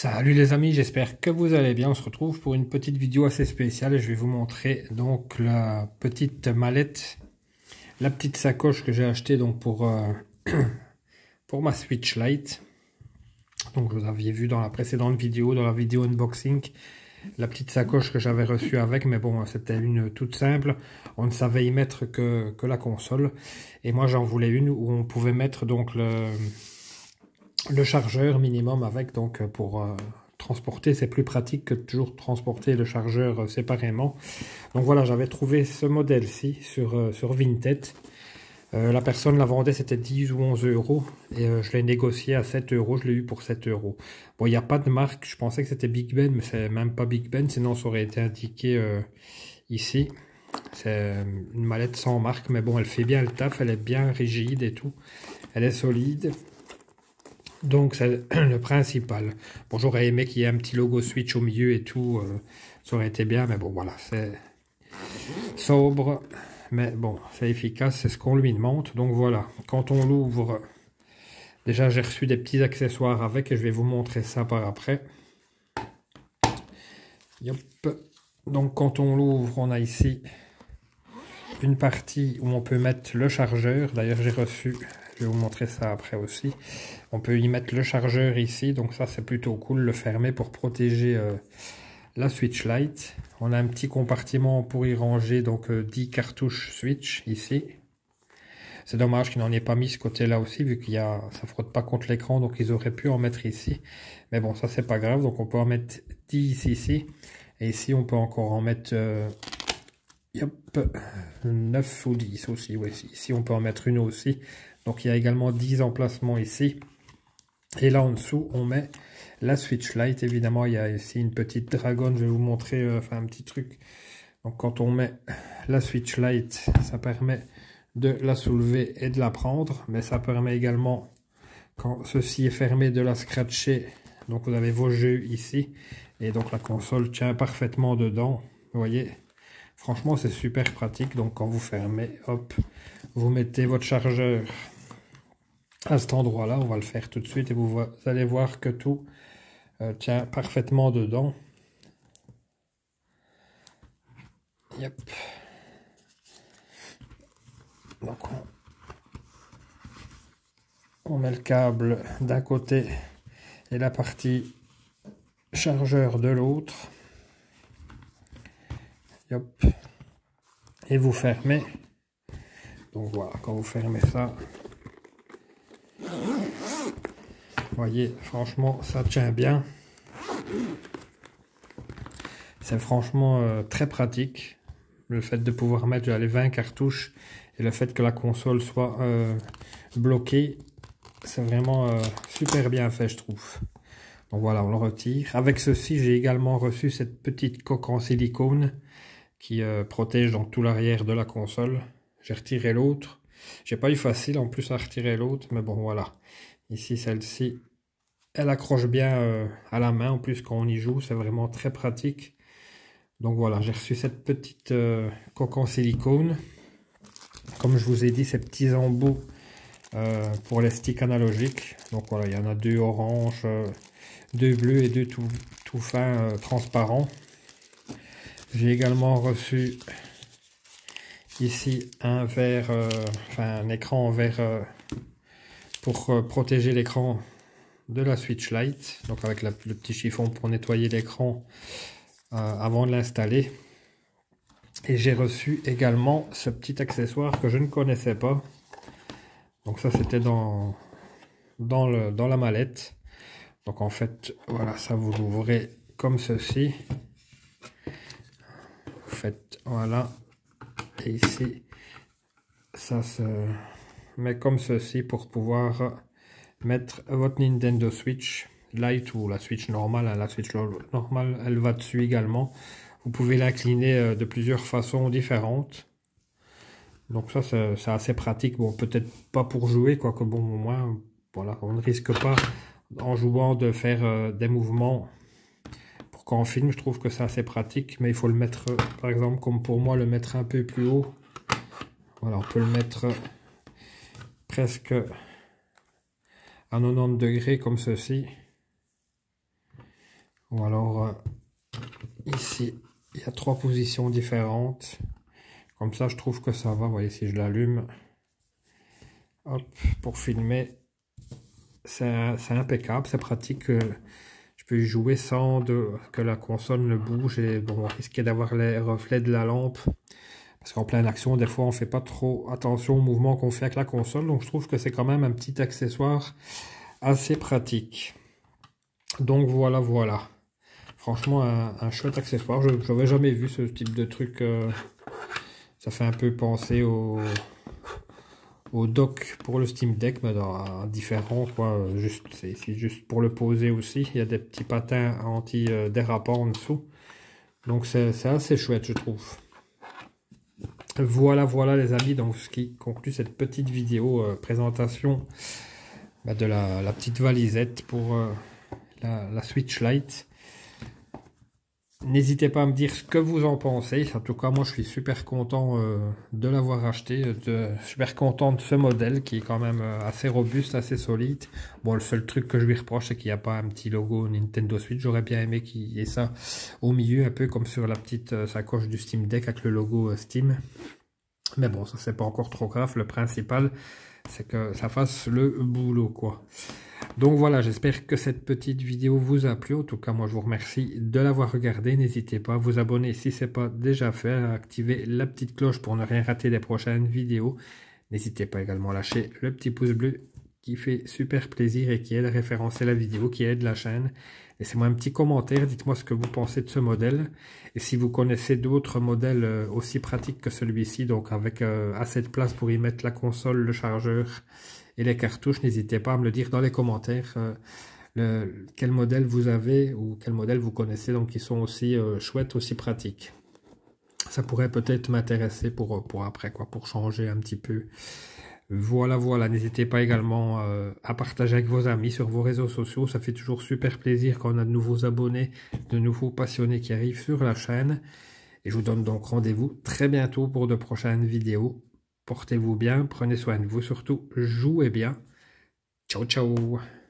Salut les amis, j'espère que vous allez bien. On se retrouve pour une petite vidéo assez spéciale. Je vais vous montrer donc la petite mallette, la petite sacoche que j'ai achetée donc pour ma Switch Lite. Donc vous aviez vu dans la précédente vidéo, dans la vidéo unboxing, la petite sacoche que j'avais reçue avec, mais bon, c'était une toute simple. On ne savait y mettre que la console. Et moi j'en voulais une où on pouvait mettre donc le chargeur minimum avec, donc pour transporter, c'est plus pratique que de toujours transporter le chargeur séparément. Donc voilà, j'avais trouvé ce modèle-ci sur Vinted. La personne la vendait, c'était 10 ou 11 euros. Et je l'ai négocié à 7 euros, je l'ai eu pour 7 euros. Bon, il n'y a pas de marque, je pensais que c'était Big Ben, mais c'est même pas Big Ben, sinon ça aurait été indiqué ici. C'est une mallette sans marque, mais bon, elle fait bien le taf, elle est bien rigide et tout. Elle est solide. Donc c'est le principal. Bon, j'aurais aimé qu'il y ait un petit logo Switch au milieu et tout, ça aurait été bien, mais bon voilà, c'est sobre, mais bon, c'est efficace, c'est ce qu'on lui demande. Donc voilà, quand on l'ouvre, déjà j'ai reçu des petits accessoires avec et je vais vous montrer ça par après. Yop. Donc quand on l'ouvre, on a ici une partie où on peut mettre le chargeur. D'ailleurs j'ai reçu, je vais vous montrer ça après aussi. On peut y mettre le chargeur ici, donc ça c'est plutôt cool, le fermer pour protéger la Switch Lite. On a un petit compartiment pour y ranger donc 10 cartouches Switch ici. C'est dommage qu'ils n'en aient pas mis ce côté-là aussi, vu qu'il y a, ça frotte pas contre l'écran, donc ils auraient pu en mettre ici. Mais bon, ça c'est pas grave, donc on peut en mettre 10 ici. Et ici on peut encore en mettre 9 ou 10 aussi, oui, ici on peut en mettre une aussi. Donc il y a également 10 emplacements ici. Et là en dessous on met la Switch Lite. Évidemment il y a ici une petite dragonne, je vais vous montrer un petit truc. Donc quand on met la Switch Lite, ça permet de la soulever et de la prendre. Mais ça permet également, quand ceci est fermé, de la scratcher. Donc vous avez vos jeux ici. Et donc la console tient parfaitement dedans, vous voyez. Franchement, c'est super pratique. Donc, quand vous fermez, hop, vous mettez votre chargeur à cet endroit-là. On va le faire tout de suite et vous allez voir que tout tient parfaitement dedans. Yep. Donc, on met le câble d'un côté et la partie chargeur de l'autre. Yep. Et vous fermez. Donc voilà, quand vous fermez ça, vous voyez, franchement, ça tient bien. C'est franchement très pratique. Le fait de pouvoir mettre les 20 cartouches et le fait que la console soit bloquée, c'est vraiment super bien fait, je trouve. Donc voilà, on le retire. Avec ceci, j'ai également reçu cette petite coque en silicone qui protège donc tout l'arrière de la console. J'ai retiré l'autre. J'ai pas eu facile en plus à retirer l'autre, mais bon voilà. Ici, celle-ci, elle accroche bien à la main. En plus, quand on y joue, c'est vraiment très pratique. Donc voilà, j'ai reçu cette petite coque en silicone. Comme je vous ai dit, ces petits embouts pour les sticks analogiques. Donc voilà, il y en a 2 oranges, 2 bleus et 2 tout fins transparents. J'ai également reçu ici un verre, un écran en verre pour protéger l'écran de la Switch Lite. Donc avec le petit chiffon pour nettoyer l'écran avant de l'installer. Et j'ai reçu également ce petit accessoire que je ne connaissais pas. Donc ça c'était dans la mallette. Donc en fait, voilà, ça vous l'ouvrez comme ceci. Vous faites, voilà. Et ici, ça se met comme ceci pour pouvoir mettre votre Nintendo Switch Lite ou la Switch normale. La Switch normale, elle va dessus également. Vous pouvez l'incliner de plusieurs façons différentes. Donc ça, c'est assez pratique. Bon, peut-être pas pour jouer, quoique bon, au moins, voilà, on ne risque pas en jouant de faire des mouvements. Pour quand on filme, je trouve que c'est assez pratique. Mais il faut le mettre, par exemple, comme pour moi, le mettre un peu plus haut. Voilà, on peut le mettre presque à 90 degrés comme ceci. Ou alors ici, il y a 3 positions différentes. Comme ça, je trouve que ça va. Vous voyez, si je l'allume, hop, pour filmer, c'est impeccable, c'est pratique. Je peux y jouer sans que la console ne bouge et bon, risquer d'avoir les reflets de la lampe. Parce qu'en pleine action, des fois, on ne fait pas trop attention au mouvement qu'on fait avec la console. Donc, je trouve que c'est quand même un petit accessoire assez pratique. Donc, voilà. Franchement, un chouette accessoire. Je n'avais jamais vu ce type de truc. Ça fait un peu penser au dock pour le Steam Deck, mais dans différent, quoi. C'est juste pour le poser aussi. Il y a des petits patins anti-dérapants en dessous. Donc, c'est assez chouette, je trouve. Voilà les amis, donc ce qui conclut cette petite vidéo présentation de la petite valisette pour la Switch Lite. N'hésitez pas à me dire ce que vous en pensez. En tout cas, moi je suis super content de l'avoir acheté, super content de ce modèle qui est quand même assez robuste, assez solide. Bon, le seul truc que je lui reproche, c'est qu'il n'y a pas un petit logo Nintendo Switch. J'aurais bien aimé qu'il y ait ça au milieu, un peu comme sur la petite sacoche du Steam Deck avec le logo Steam. Mais bon, ça c'est pas encore trop grave. Le principal, c'est que ça fasse le boulot, quoi. Donc voilà, j'espère que cette petite vidéo vous a plu. En tout cas, moi je vous remercie de l'avoir regardé. N'hésitez pas à vous abonner si ce n'est pas déjà fait, à activer la petite cloche pour ne rien rater des prochaines vidéos. N'hésitez pas également à lâcher le petit pouce bleu qui fait super plaisir et qui aide à référencer la vidéo, qui aide la chaîne. Laissez-moi un petit commentaire, dites-moi ce que vous pensez de ce modèle. Et si vous connaissez d'autres modèles aussi pratiques que celui-ci, donc avec assez de place pour y mettre la console, le chargeur et les cartouches, n'hésitez pas à me le dire dans les commentaires. Quel modèle vous avez ou quel modèle vous connaissez, donc qui sont aussi chouettes, aussi pratiques. Ça pourrait peut-être m'intéresser pour après, quoi, pour changer un petit peu. Voilà, n'hésitez pas également à partager avec vos amis sur vos réseaux sociaux, ça fait toujours super plaisir quand on a de nouveaux abonnés, de nouveaux passionnés qui arrivent sur la chaîne. Et je vous donne donc rendez-vous très bientôt pour de prochaines vidéos. Portez-vous bien, prenez soin de vous, surtout jouez bien. Ciao.